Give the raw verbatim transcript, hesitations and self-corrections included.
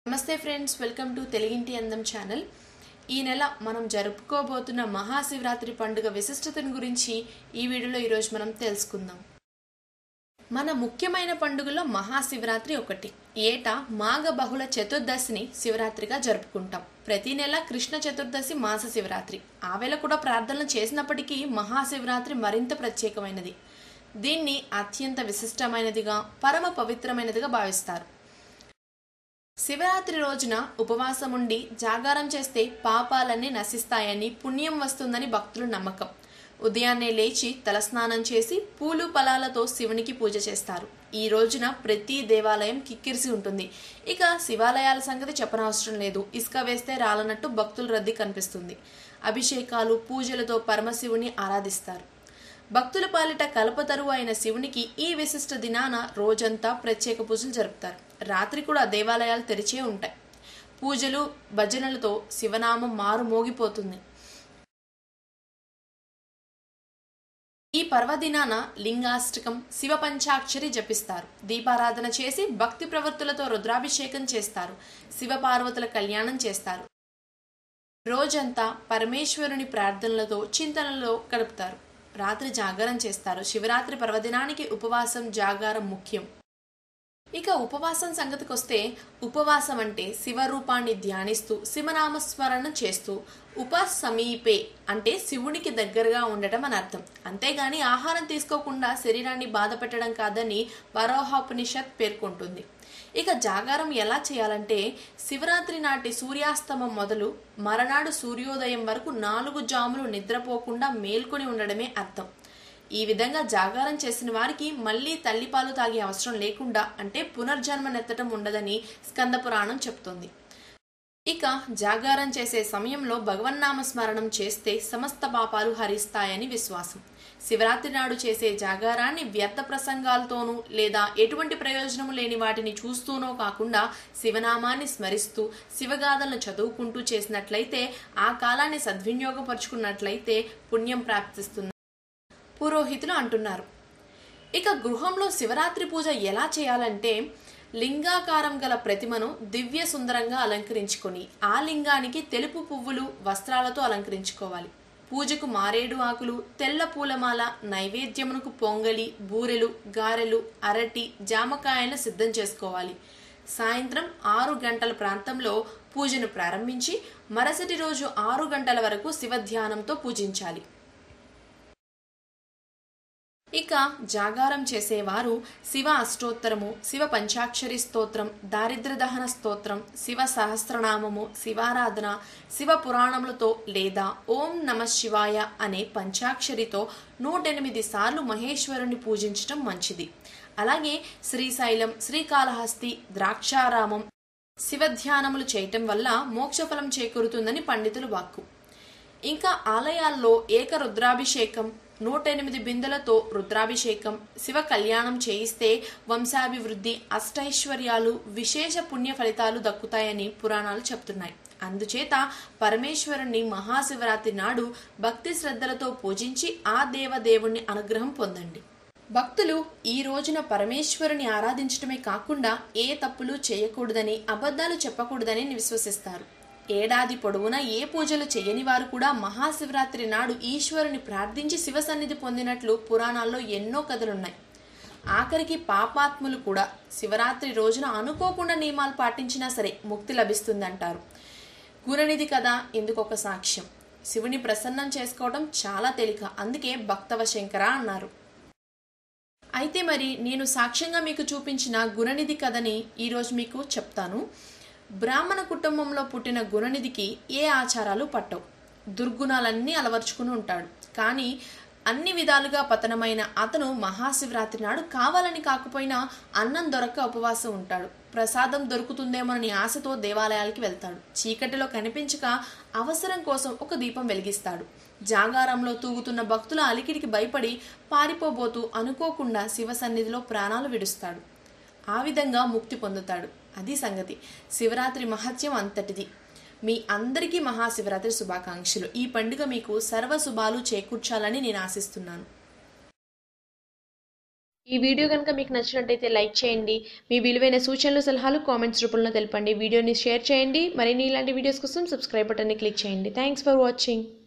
నమస్తే friends, welcome to తెలుగింటి అందం ఛానల్. ఈ నెల మనం జరుపుకోబోతున్న మహాశివరాత్రి పండుగ విశిష్టతను గురించి ఈ వీడియోలో ఈరోజు మనం తెలుసుకుందాం. మన ముఖ్యమైన పండుగల్లో మహాశివరాత్రి ఒకటి. ఏటా మాఘ బహుళ చతుర్దశిని శివరాత్రిగా జరుపుకుంటాం. ప్రతి నెల కృష్ణ చతుర్దశి మాస శివరాత్రి. ఆ వేళ కూడా ప్రార్థనలు చేసినప్పటికీ మహాశివరాత్రి మరింత ప్రత్యేకమైనది. దీన్ని అత్యంత విశిష్టమైనదిగా, పరమ పవిత్రమైనదిగా భావిస్తారు. శివరాత్రి రోజున ఉపవాసం ఉండి జాగారం చేస్తే పాపాలన్నీ నశిస్తాయని, పుణ్యం వస్తుందని భక్తుల నమ్మకం. ఉదయాన్నే లేచి తలస్నానం చేసి పూలు ఫలాలతో శివునికి పూజ చేస్తారు. ఈ రోజున ప్రతి దేవాలయం కిక్కిరిసి ఉంటుంది. ఇక శివాలయాల సంగతి చెప్పనవసరం లేదు. ఇసుక వేస్తే రాలనట్టు భక్తుల రద్దీ కనిపిస్తుంది. అభిషేకాలు, పూజలతో పరమశివుని ఆరాధిస్తారు. భక్తుల పాలిట కల్పతరువు అయిన శివునికి ఈ విశిష్ట దినాన రోజంతా ప్రత్యేక పూజలు జరుపుతారు. రాత్రి కూడా దేవాలయాలు తెరిచే ఉంటాయి. పూజలు, భజనలతో శివనామం మారు మోగిపోతుంది. ఈ పర్వదినాన లింగాష్టకం, శివ పంచాక్షరి జపిస్తారు. దీపారాధన చేసి భక్తి ప్రవృత్తులతో రుద్రాభిషేకం చేస్తారు. శివ పార్వతుల కళ్యాణం చేస్తారు. రోజంతా పరమేశ్వరుని ప్రార్థనలతో, చింతనలో గడుపుతారు. రాత్రి జాగారం చేస్తారు. శివరాత్రి పర్వదినానికి ఉపవాసం, జాగారం ముఖ్యం. ఇక ఉపవాసం సంగతికి వస్తే, ఉపవాసం అంటే శివరూపాన్ని ధ్యానిస్తూ శివనామస్మరణ చేస్తూ, ఉప సమీపే అంటే శివునికి దగ్గరగా ఉండటం అని అర్థం. అంతేగాని ఆహారం తీసుకోకుండా శరీరాన్ని బాధ పెట్టడం కాదని వరాహోపనిషత్ పేర్కొంటుంది. ఇక జాగారం ఎలా చేయాలంటే, శివరాత్రి నాటి సూర్యాస్తమం మొదలు మరనాడు సూర్యోదయం వరకు నాలుగు జాములు నిద్రపోకుండా మేల్కొని ఉండడమే అర్థం. ఈ విధంగా జాగారం చేసిన వారికి మళ్లీ తల్లిపాలు తాగే అవసరం లేకుండా, అంటే పునర్జన్మనెత్తటం ఉండదని స్కంద పురాణం చెప్తోంది. ఇక జాగారం చేసే సమయంలో భగవన్నామ స్మరణం చేస్తే సమస్త పాపాలు హరిస్తాయని విశ్వాసం. శివరాత్రి నాడు చేసే జాగారాన్ని వ్యర్థ ప్రసంగాలతోనూ లేదా ఎటువంటి ప్రయోజనము లేని వాటిని చూస్తూనో కాకుండా శివనామాన్ని స్మరిస్తూ శివగాథలను చదువుకుంటూ చేసినట్లయితే, ఆ కాలాన్ని సద్వినియోగపరుచుకున్నట్లయితే పుణ్యం ప్రాప్తిస్తుంది పురోహితులు అంటున్నారు. ఇక గృహంలో శివరాత్రి పూజ ఎలా చేయాలంటే, లింగాకారం గల ప్రతిమను దివ్య సుందరంగా అలంకరించుకొని ఆ లింగానికి తెలుపు పువ్వులు, వస్త్రాలతో అలంకరించుకోవాలి. పూజకు మారేడు ఆకులు, తెల్ల పూలమాల, నైవేద్యమునకు పొంగలి, బూరెలు, గారెలు, అరటి, జామకాయలను సిద్ధం చేసుకోవాలి. సాయంత్రం ఆరు గంటల ప్రాంతంలో పూజను ప్రారంభించి మరుసటి రోజు ఆరు గంటల వరకు శివధ్యానంతో పూజించాలి. ఇక జాగారం చేసేవారు శివ అష్టోత్తరము, శివ పంచాక్షరి స్తోత్రం, దారిద్ర్య దహన స్తోత్రం, శివ సహస్రనామము, శివారాధన, శివ పురాణములతో లేదా ఓం నమ శివాయ అనే పంచాక్షరితో నూటెనిమిది సార్లు మహేశ్వరుని పూజించటం మంచిది. అలాగే శ్రీశైలం, శ్రీకాళహస్తి, ద్రాక్షారామం శివధ్యానములు చేయటం వల్ల మోక్షఫలం చేకూరుతుందని పండితులు వాక్కు. ఇంకా ఆలయాల్లో ఏక రుద్రాభిషేకం, నూట ఎనిమిది బిందెలతో రుద్రాభిషేకం, శివ కళ్యాణం చేయిస్తే వంశాభివృద్ధి, అష్టైశ్వర్యాలు, విశేష పుణ్య ఫలితాలు దక్కుతాయని పురాణాలు చెప్తున్నాయి. అందుచేత పరమేశ్వరుణ్ణి మహాశివరాత్రి నాడు భక్తి శ్రద్ధలతో పూజించి ఆ దేవదేవుణ్ణి అనుగ్రహం పొందండి. భక్తులు ఈ రోజున పరమేశ్వరుని ఆరాధించడమే కాకుండా ఏ తప్పులు చేయకూడదని, అబద్ధాలు చెప్పకూడదని విశ్వసిస్తారు. ఏడాది పొడవునా ఏ పూజలు చేయని వారు కూడా మహాశివరాత్రి నాడు ఈశ్వరుని ప్రార్థించి శివ సన్నిధి పొందినట్లు పురాణాల్లో ఎన్నో కథలున్నాయి. ఆఖరికి పాపాత్ములు కూడా శివరాత్రి రోజున అనుకోకుండా నియమాలు పాటించినా సరే ముక్తి లభిస్తుందంటారు. గుణనిధి కదా ఇందుకు ఒక సాక్ష్యం. శివుని ప్రసన్నం చేసుకోవడం చాలా తేలిక, అందుకే భక్తవ శంకర అన్నారు. అయితే మరి నేను సాక్ష్యంగా మీకు చూపించిన గుణనిధి కథని ఈరోజు మీకు చెప్తాను. బ్రాహ్మణ కుటుంబంలో పుట్టిన గుణనిధికి ఏ ఆచారాలు పట్టవు. దుర్గుణాలన్నీ అలవర్చుకుని ఉంటాడు. కానీ అన్ని విధాలుగా పతనమైన అతను మహాశివరాత్రి నాడు కావాలని కాకపోయినా అన్నం దొరక్క ఉపవాసం ఉంటాడు. ప్రసాదం దొరుకుతుందేమోనని ఆశతో దేవాలయాలకి వెళ్తాడు. చీకటిలో కనిపించక అవసరం కోసం ఒక దీపం వెలిగిస్తాడు. జాగారంలో తూగుతున్న భక్తుల అలికిడికి భయపడి పారిపోబోతూ అనుకోకుండా శివ సన్నిధిలో ప్రాణాలు విడుస్తాడు. ఆ విధంగా ముక్తి పొందుతాడు. అది సంగతి. శివరాత్రి మహత్యం అంతటిది. మీ అందరికీ మహాశివరాత్రి శుభాకాంక్షలు. ఈ పండుగ మీకు సర్వ శుభాలు చేకూర్చాలని నేను ఆశిస్తున్నాను. ఈ వీడియో కనుక మీకు నచ్చినట్టయితే లైక్ చేయండి. మీ విలువైన సూచనలు సలహాలు కామెంట్స్ రూపంలో తెలపండి. వీడియోని షేర్ చేయండి. మరిన్ని ఇలాంటి వీడియోస్ కోసం సబ్స్క్రైబ్ బటన్ని క్లిక్ చేయండి. Thanks for watching.